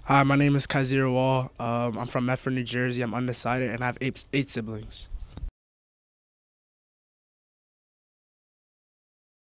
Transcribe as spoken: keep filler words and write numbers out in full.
Hi, my name is Kyzir Wall. Um, I'm from Medford, New Jersey. I'm undecided, and I have eight, eight siblings.